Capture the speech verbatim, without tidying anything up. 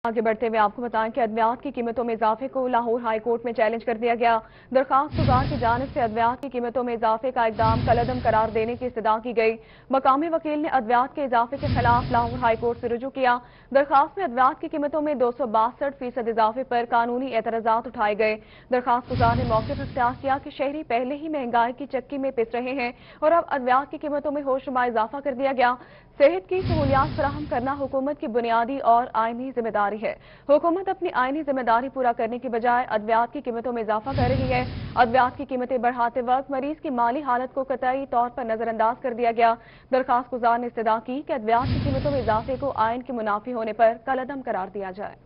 आगे बढ़ते हुए आपको बताएं कि अद्वियात की कीमतों में इजाफे को लाहौर हाई कोर्ट में चैलेंज कर दिया गया। दरखास्त गुजार की जानिब से अद्वियात की कीमतों में इजाफे का इकदाम कलअदम करार देने की इस्तदा की गई। मकामी वकील ने अद्वियात के इजाफे के खिलाफ लाहौर हाई कोर्ट से रुजू किया। दरखास्त में अद्वियात की कीमतों में दो सौ बासठ फीसद इजाफे पर कानूनी एतराजात उठाए गए। दरखास्त गुजार ने मौके पर इख्तियार किया कि शहरी पहले ही महंगाई की चक्की में पिस रहे हैं और अब अद्वियात की कीमतों में होशरुबा इजाफा कर दिया गया। सेहत की सहूलियात फराहम करना हुकूमत की बुनियादी और आईनी जिम्मेदारी है। हुकूमत अपनी आईनी जिम्मेदारी पूरा करने की बजाय अद्वियात की कीमतों में इजाफा कर रही है। अद्वियात की कीमतें बढ़ाते वक्त मरीज की माली हालत को कतई तौर पर नजरअंदाज कर दिया गया। दरखास्त गुजार ने इस्तदा की कि अद्वियात की कीमतों में इजाफे को आइन के मुनाफी होने पर कलअदम करार दिया जाए।